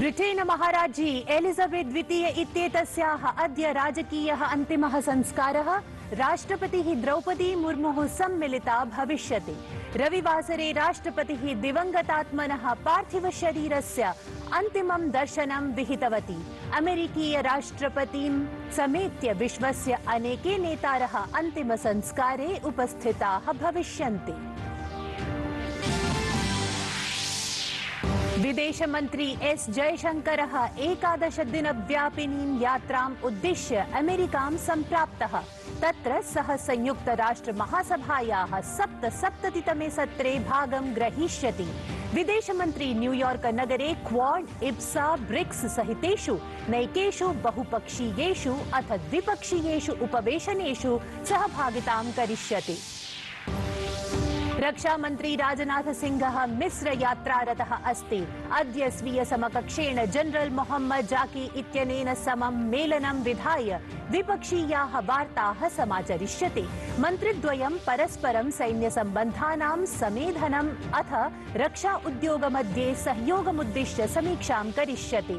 Britain महाराजी Elizabeth द्वितीय इत्येतस्याः अद्य राजकीयः अन्तिमः संस्कारः राष्ट्रपतिः द्रौपदी मुर्मुः सम्मिलिता भविष्यति। रविवासरे राष्ट्रपतिः दिवंगतात्मनः पार्थिवशरीरस्य अन्तिमं दर्शनं विहितवती। अमेरिकीय राष्ट्रपतिं समेत्य विश्वस्य अनेके नेतारः अन्तिमसंस्कारे उपस्थिताः भविष्यन्ति। विदेश मंत्री एस जयशंकरः 11 दिनव्यापिनीं यात्राम् उद्दिश्य अमेरिकां सम्प्राप्तः। तत्र सः संयुक्त राष्ट्र महासभायाः 77तमे सत्रे भागं ग्रहीष्यति। विदेश मंत्री न्यूयॉर्क नगरे क्वाड, इप्सा, ब्रिक्स सहितेषु नैकेषु बहुपक्षीयेषु अथ द्विपक्षीयेषु उपवेशनेषु सहभागितां करिष्यति। रक्षा मंत्री राजनाथ सिंहः मिस्र यात्रारतः अस्ति। अद्य स्वीय समकक्षेण जनरल मोहम्मद जाकी इत्यनेन समं मेलनं विधाय द्विपक्षीयाः वार्ताः समाचरिष्यति। मन्त्रिद्वयं परस्परं सैन्यसम्बन्धानां समेधनम् अथ रक्षा उद्योगमध्ये सहयोगमुद्दिश्य समीक्षां करिष्यति।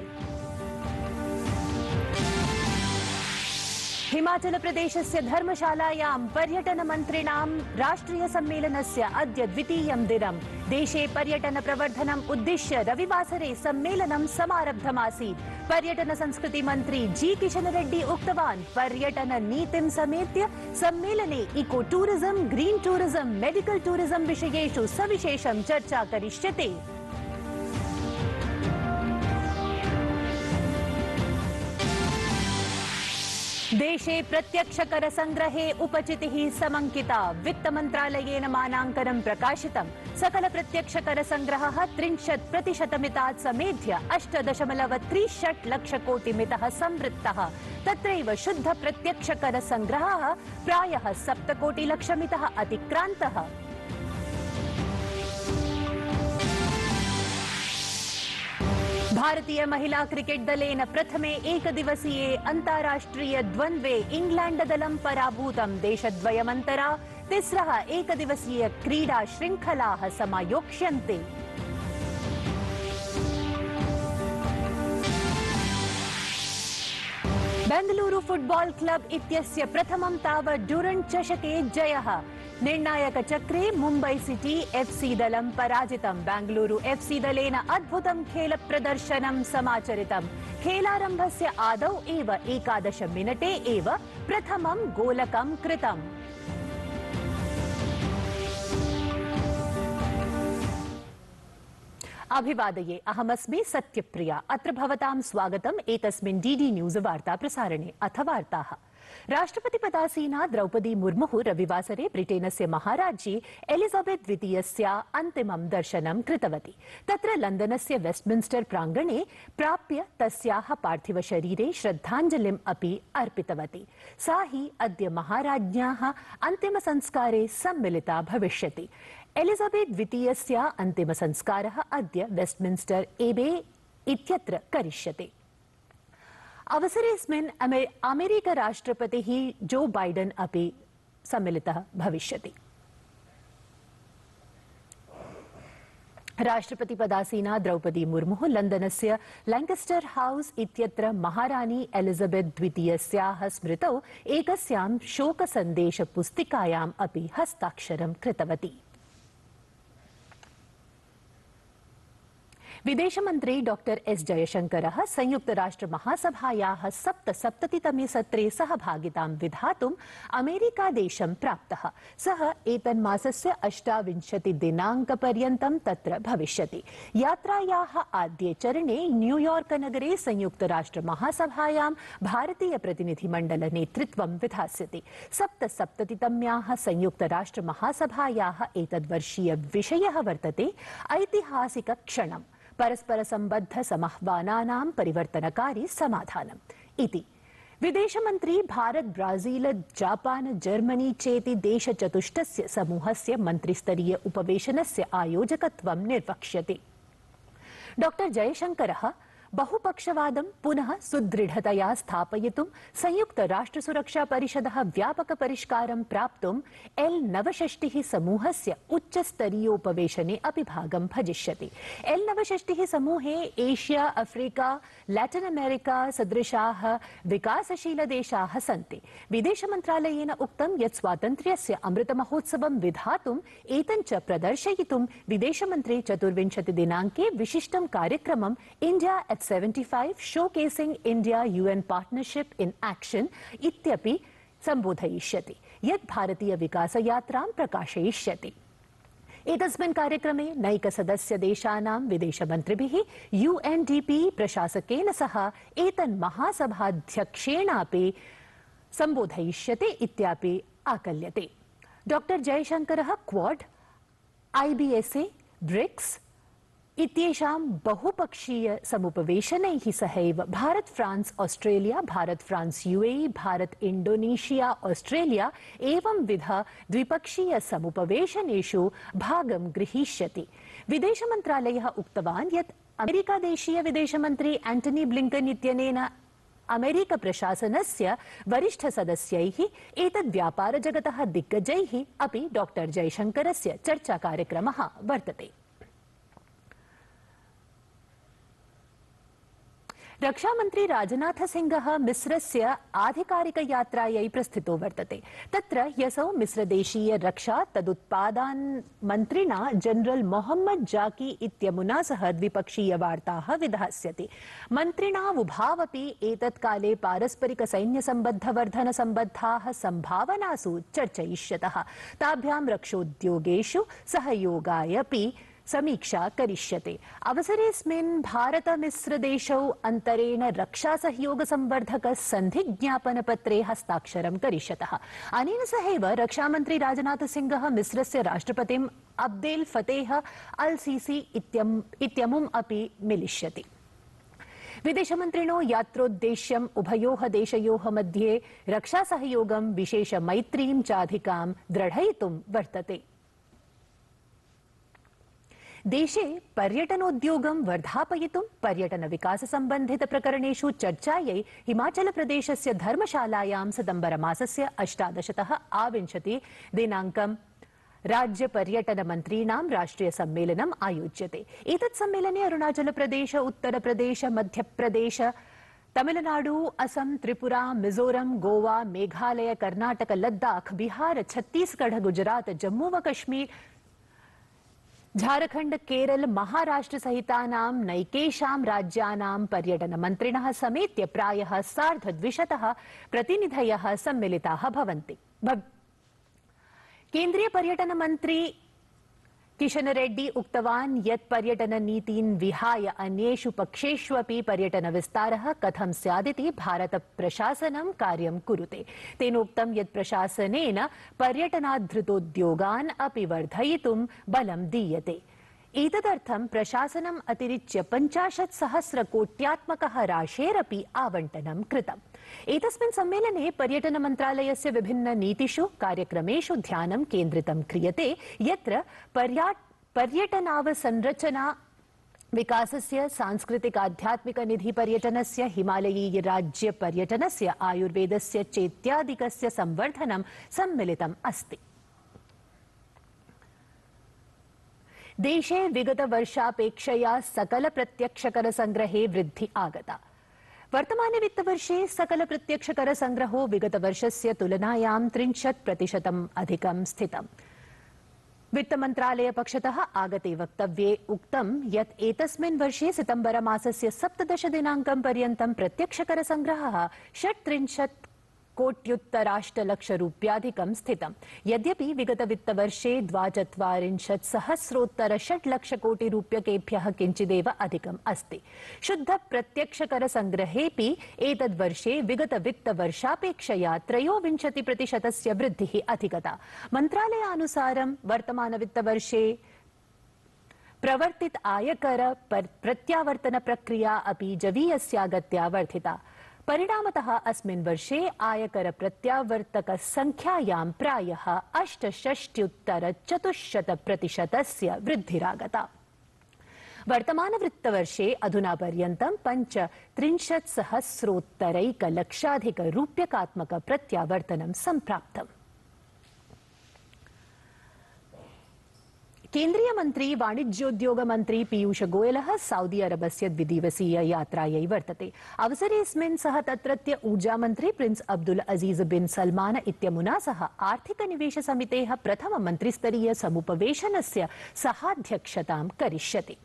हिमाचल प्रदेशस्य धर्मशालायां पर्यटनमन्त्रिणां राष्ट्रिय सम्मेलनस्य अद्य द्वितीयं दिनं। देशे पर्यटन प्रवर्धनम् उद्दिश्य रविवासरे सम्मेलनं समारब्धमासीत्। पर्यटन संस्कृति मन्त्री जी किशन रेड्डी उक्तवान्, पर्यटन नीतिं समेत्य सम्मेलने eco tourism, green tourism, medical tourism विषयेषु सविशेषं चर्चा करिष्यते। देशे प्रत्यक्ष कर संग्रहे उपचितिः समंकिता। वित्त मंत्रालयेन मानांकनं प्रकाशितम्। सकल प्रत्यक्ष कर संग्रहः 30% समेध्य 8.36 लक्ष कोटिमितः संवृत्तः। तत्रैव शुद्ध प्रत्यक्ष कर संग्रहः प्रायः 7 कोटि लक्षमितः अतिक्रान्तः। भारतीय महिला क्रिकेट दलेन प्रथमे एकदिवसीये अन्ताराष्ट्रिय द्वन्द्वे इंग्लैंड दलं पराभूतम्। देशद्वयमन्तरा तिस्रः एकदिवसीय क्रीडा शृङ्खलाः समायोक्ष्यन्ते। बेंगलुरु फुटबॉल क्लब इत्यस्य प्रथमं तावत् ड्यूरण्ड् चषके जयः। निर्णायक चक्रे मुम्बै सिटी एफसी दलं पराजितम्। बेंगलुरु एफसी दलेन अद्भुतं खेल प्रदर्शनं समाचरितम्। खेलारम्भस्य आदौ एव 11 मिनिटे एव प्रथमं गोलकं कृतम्। अभिवादये, अहमस्मि सत्यप्रिया। अत्र भवतां स्वागतम् एतस्मिन् डीडी न्यूज़ वार्ता प्रसारणे। अथ वार्ताः। राष्ट्रपतिपदासीना द्रौपदी मुर्मुः रविवासरे ब्रिटेनस्य महाराज्ञी एलिजाबेथ द्वितीयस्या अन्तिमं दर्शनं कृतवती। तत्र लण्डनस्य वेस्टमिन्स्टर् प्राङ्गणे प्राप्य तस्याः पार्थिवशरीरे श्रद्धाञ्जलिम् अपि अर्पितवती। सा हि अद्य महाराज्ञ्याः अन्तिमसंस्कारे सम्मिलिता भविष्यति। एलिजाबेथ द्वितीयस्या अन्तिमसंस्कारः अद्य वेस्टमिन्स्टर् एबे इत्यत्र करिष्यते। अवसरेऽस्मिन् अमेरिका राष्ट्रपतिः जो बाइडेन् अपि सम्मिलितः भविष्यति। राष्ट्रपतिपदासीना द्रौपदी मुर्मुः लण्डनस्य लैङ्कस्टर् हाउस् इत्यत्र महारानी एलिजाबेथ द्वितीयस्याः स्मृतौ एकस्यां शोकसन्देशपुस्तिकायाम् अपि हस्ताक्षरं कृतवती। विदेशमन्त्री डॉक्टर एस जयशंकरः संयुक्त राष्ट्र महासभायाः 77तमे सत्रे सहभागितां विधातुम् अमेरिकादेशं प्राप्तः। सः एतन्मासस्य 28 दिनाङ्कपर्यन्तं तत्र भविष्यति। यात्रायाः आद्ये चरणे न्यूयॉर्क नगरे संयुक्त राष्ट्र महासभायां भारतीय प्रतिनिधिमण्डल नेतृत्वं विधास्यति। 77तम्याः संयुक्त राष्ट्र महासभायाः एतद्वर्षीय विषयः वर्तते ऐतिहासिक क्षणम्, परस्पर संबद्ध समाह्वानानां परिवर्तनकारी समाधानम् इति। विदेशमन्त्री भारत, ब्राजील, जापान, जर्मनी चेति देशचतुष्टस्य समूहस्य मन्त्रिस्तरीय उपवेशनस्य आयोजकत्वं निर्वक्ष्यति। डॉ. जयशंकरः बहुपक्षवादं पुनः सुदृढतया स्थापयितुं संयुक्त राष्ट्र सुरक्षा परिषदः व्यापक परिष्कारं प्राप्तुं L69 समूहस्य उच्चस्तरीयोपवेशने अपि भागं भजिष्यति। L69 समूहे एशिया, अफ्रीका, लैटिन अमेरिका सदृशाः विकासशील देशाः सन्ति। विदेश मन्त्रालयेन उक्तं यत् स्वातन्त्र्यस्य अमृत महोत्सवं विधातुम् एतञ्च प्रदर्शयितुं विदेशमन्त्री 24 दिनाङ्के विशिष्टं कार्यक्रमं India at 75 showcasing India UN partnership in action इत्यपि संबोधयिष्यति, यत् भारतीय विकास यात्रां प्रकाशयिष्यति। एतस्मिन् कार्यक्रमे नैकसदस्यदेशानां विदेशमन्त्रिभिः UNDP प्रशासकेन सह एतन्महासभाध्यक्षेणापि संबोधयिष्यते इत्यापि आकल्यते। डॉक्टर जयशंकरः क्वाड, IBSA, ब्रिक्स इत्येषां बहुपक्षीय समुपवेशनैः सहैव Bharat France Australia, Bharat France UAE, Bharat Indonesia Australia एवंविध द्विपक्षीय समुपवेशनेषु भागं गृहीष्यति। विदेश मन्त्रालयः उक्तवान् यत् अमेरिका देशीय विदेशमन्त्री एंटनी ब्लिंकन इत्यनेन अमेरिका प्रशासनस्य वरिष्ठ सदस्यैः एतद् व्यापार जगतः दिग्गजैः अपि डॉक्टर जयशंकरस्य चर्चा कार्यक्रमः वर्तते। रक्षामन्त्री राजनाथ सिंहः मिस्रस्य आधिकारिक यात्रायै प्रस्थितो वर्तते। तत्र ह्यसौ मिस्रदेशीय रक्षा तदुत्पादान् मन्त्रिणा जनरल मोहम्मद जाकी इत्यमुना सह द्विपक्षीय वार्ताः विधास्यति। मन्त्रिणा उभावपि एतत्काले पारस्परिक सैन्य सम्बद्ध वर्धन सम्बद्धाः सम्भावनासु चर्चयिष्यतः। ताभ्यां रक्षोद्योगेषु सहयोगाय अपि समीक्षा करिष्यते। अवसरेऽस्मिन् भारत मिस्र देशौ अन्तरेण रक्षा सहयोग संवर्धक सन्धि ज्ञापनपत्रे हस्ताक्षरं करिष्यतः। अनेन सहैव रक्षामन्त्री राजनाथ सिंहः मिस्रस्य राष्ट्रपतिम् अब्देल फतेह अल सीसी इत्यमुम् अपि मिलिष्यति। विदेशमन्त्रिणो यात्रोद्देश्यम् उभयोः देशयोः मध्ये रक्षा सहयोगं विशेष मैत्रीं चाधिकां दृढयितुं वर्तते। देशे पर्यटनोद्योगं वर्धापयितुं पर्यटन विकास संबंधित प्रकरणेषु चर्चायै हिमाचल प्रदेशस्य धर्मशालायां सितंबर मासस्य 18तः 20 दिनाङ्कं राज्य पर्यटन मन्त्रीणां राष्ट्रिय सम्मेलनम् आयोज्यते। एतत् सम्मेलने अरुणाचल प्रदेश, उत्तर प्रदेश, मध्य प्रदेश, तमिलनाडु, असम, त्रिपुरा, मिजोरम, गोवा, मेघालय, कर्नाटक, लद्दाख, बिहार, छत्तीसगढ़, गुजरात, जम्मू व कश्मीर, झारखंड, केरल, महाराष्ट्र सहितानां नैकेषां राज्यानां पर्यटन मन्त्रिणः समेत्य प्रायः 250 प्रतिनिधयः सम्मिलिताः भवन्ति। केन्द्रीय पर्यटन मन्त्री किशन रेड्डी उक्तवान् यत् पर्यटन नीतिं विहाय अन्येषु पक्षेष्वपि पर्यटन विस्तारः कथं स्यादिति भारत प्रशासनं कार्यं कुरुते। तेनोक्तं यत् प्रशासनेन पर्यटनाधृतोद्योगान् अपि वर्धयितुं बलं दीयते। एतदर्थं प्रशासनम् अतिरिच्य 50,000 कोट्यात्मकः राशेरपि आवंटनं कृतम्। एतस्मिन् सम्मेलने पर्यटन मन्त्रालयस्य विभिन्न नीतिषु कार्यक्रमेषु ध्यानं केन्द्रितं क्रियते, यत्र पर्यटनावसंरचना विकासस्य, सांस्कृतिक आध्यात्मिक निधि पर्यटनस्य, हिमालयीय राज्य पर्यटनस्य, आयुर्वेदस्य चेत्यादिकस्य संवर्धनं सम्मिलितम् अस्ति। देशे विगत वर्षापेक्षया सकल प्रत्यक्ष कर संग्रहे वृद्धि आगता। वर्तमाने वित्तवर्षे सकल प्रत्यक्ष कर संग्रहो विगत वर्षस्य तुलनायां 30% अधिकं स्थितम्। वित्त मंत्रालय पक्षतः आगते वक्तव्ये उक्तं यत् एतस्मिन् वर्षे सितंबर मासस्य 17 दिनाङ्कं पर्यन्तं प्रत्यक्ष कर संग्रहः 36 कोट्युत्तराष्टलक्षरूप्याधिकं स्थितम्। यद्यपि विगत वित्तवर्षे 42,सहस्रोत्तर 6 कोटिरूप्यकेभ्यः किञ्चिदेव अधिकम् अस्ति। शुद्ध प्रत्यक्ष कर संग्रहेऽपि एतद्वर्षे विगत वित्तवर्षापेक्षया 23% वृद्धिः अधिगता। मन्त्रालयानुसारं वर्तमान वित्तवर्षे प्रवर्तित आयकर प्रत्यावर्तन प्रक्रिया अपि जवीयस्या गत्या वर्धिता। परिणामतः अस्मिन् वर्षे आयकर प्रत्यावर्तक संख्यायां प्रायः 68,400% वृद्धिरागता। वर्तमानवित्तवर्षे अधुना पर्यन्तं 35,सहस्रोत्तरैकलक्षाधिकरूप्यकात्मक प्रत्यावर्तनं सम्प्राप्तम्। केन्द्रीय मन्त्री वाणिज्योद्योग मन्त्री पीयूष गोयलः सऊदी अरबस्य द्विदिवसीय यात्रायै वर्तते। अवसरेऽस्मिन् सः तत्रत्य ऊर्जा मन्त्री prince Abdul Aziz bin Salman इत्यमुना सह आर्थिक निवेश समितेः प्रथम मन्त्रिस्तरीय समुपवेशनस्य सहाध्यक्षतां करिष्यति।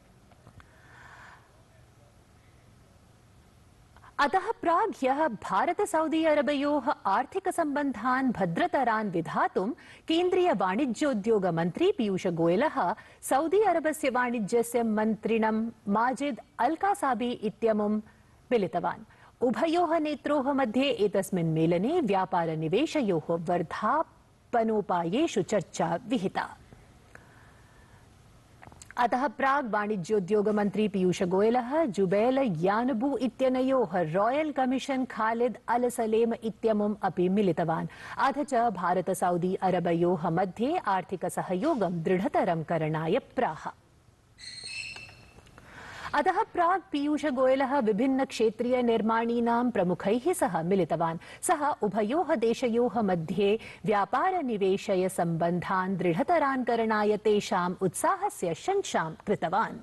अतः प्राग् ह्यः भारत सऊदी अरबयोः आर्थिक सम्बन्धान् भद्रतरान् विधातुं केन्द्रीय वाणिज्योद्योग मन्त्री पीयूष गोयलः सऊदी अरबस्य वाणिज्यस्य मन्त्रिणं माजिद अल कासाबी इत्यमुं मिलितवान्। उभयोः नेत्रोः मध्ये एतस्मिन् मेलने व्यापार निवेशयोः वर्धापनोपायेषु चर्चा विहिता। अतः प्राग् वाणिज्योद्योग मन्त्री पीयूष गोयलः जुबैल यानबू इत्यनयोः royal commission Khalid Al Salem इत्यमुम् अपि मिलितवान्। अथ च भारत सऊदी अरबयोः मध्ये आर्थिक सहयोगं दृढतरं करणाय प्राह। अतः प्राग् पीयूष गोयलः विभिन्न क्षेत्रीय निर्माणीनां प्रमुखैः सह मिलितवान्। सः उभयोः देशयोः मध्ये व्यापार निवेशय सम्बन्धान् दृढतरान् करणाय तेषाम् उत्साहस्य शंसां कृतवान्।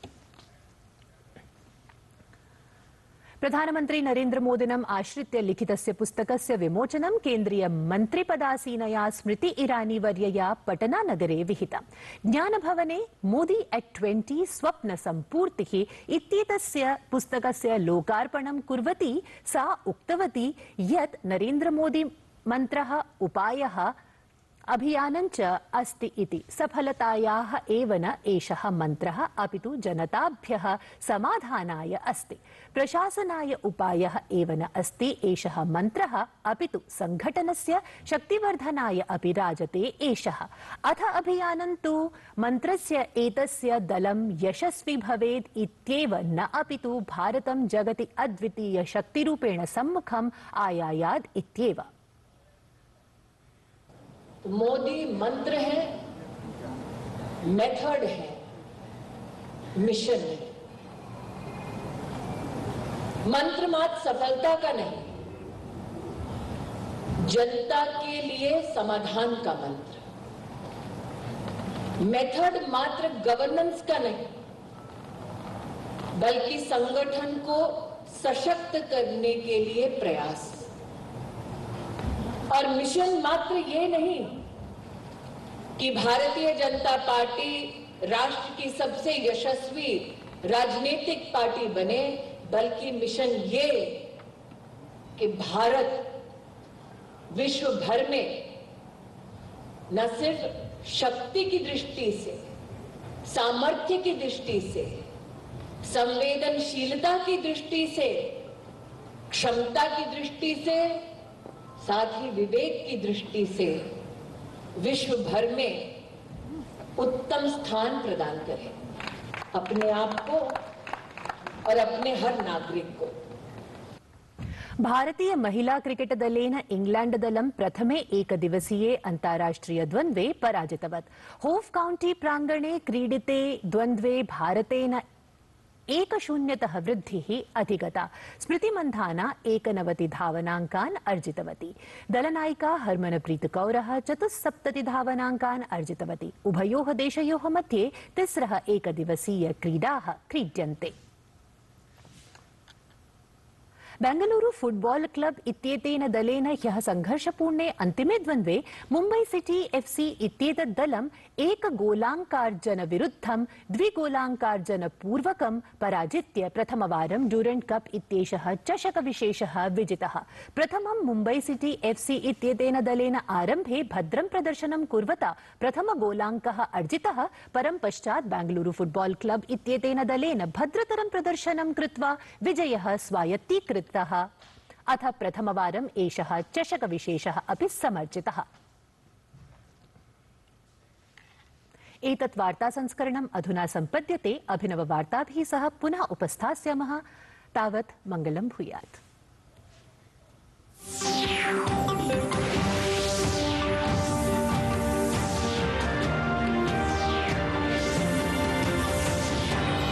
प्रधानमन्त्री नरेन्द्र मोदिनम् आश्रित्य लिखितस्य पुस्तकस्य विमोचनं केन्द्रीय मन्त्रिपदासीनया स्मृति ईरानी वर्यया पटनानगरे विहिता। ज्ञानभवने मोदी एट 20 स्वप्न सम्पूर्तिः इत्येतस्य पुस्तकस्य लोकार्पणं कुर्वती सा उक्तवती यत् नरेन्द्र मोदी मन्त्रः उपायः अभियानञ्च अस्ति इति। सफलतायाः एव न एषः मन्त्रः अपितु जनताभ्यः समाधानाय अस्ति। प्रशासनाय उपायः एव न अस्ति एषः मन्त्रः अपितु संघटनस्य शक्तिवर्धनाय अपि राजते एषः। अथ अभियानं तु मन्त्रस्य एतस्य दलं यशस्वी भवेत् इत्येव न अपितु भारतं जगति अद्वितीय शक्तिरूपेण सम्मुखम् आयायात् इत्येव। मोदी मंत्र है, मेथड है, मिशन है। मंत्र मात्र सफलता का नहीं, जनता के लिए समाधान का मंत्र। मेथड मात्र गवर्नेंस का नहीं, बल्कि संगठन को सशक्त करने के लिए प्रयास। और मिशन मात्र ये नहीं कि भारतीय जनता पार्टी राष्ट्र की सबसे यशस्वी राजनीतिक पार्टी बने, बल्कि मिशन ये कि भारत विश्व भर में न सिर्फ शक्ति की दृष्टि से, सामर्थ्य की दृष्टि से, संवेदनशीलता की दृष्टि से, क्षमता की दृष्टि से, साथ ही विवेक की दृष्टि से विश्व भर में उत्तम स्थान प्रदान करें अपने आप को और अपने हर नागरिक को। भारतीय महिला क्रिकेट दलेन इंग्लैंड दलं प्रथमे एकदिवसीये अन्ताराष्ट्रिय द्वन्द्वे पराजितवत्। होफ काउंटी प्रांगणे क्रीडिते द्वन्द्वे भारतेन 1-0 वृद्धिः अधिगता। स्मृति मन्धाना 91 धावनाङ्कान् अर्जितवती। दलनायिका हरमनप्रीत कौरः 74 धावनाङ्कान् अर्जितवती। उभयोः देशयोः मध्ये तिस्रः एकदिवसीय क्रीडाः क्रीड्यन्ते। बेंगलुरु फुटबॉल क्लब इत्येतेन दलेन ह्यः संघर्षपूर्णे अन्तिमे द्वन्द्वे मुम्बै सिटी एफसी इत्येतत् दलम् 1 गोलाङ्कार्जन विरुद्धं 2 गोलाङ्कार्जन पूर्वकं पराजित्य प्रथमवारं ड्यूरेंट कप इत्येषः चषक विशेषः विजितः। प्रथमं मुम्बै सिटी एफसी इत्येतेन दलेन आरम्भे भद्रं प्रदर्शनं कुर्वता प्रथम गोलाङ्कः अर्जितः, परं पश्चात् बेंगलुरु फुटबॉल क्लब इत्येतेन दलेन भद्रतरं प्रदर्शनं कृत्वा विजयः स्वायत्तीकृतः। अथ प्रथमवारम् एषः चषक विशेषः अपि समर्जितः। एतत् वार्ता संस्करणम् अधुना सम्पद्यते। अभिनववार्ताभिः सह पुनः उपस्थास्यामः। तावत् मङ्गलं भूयात्।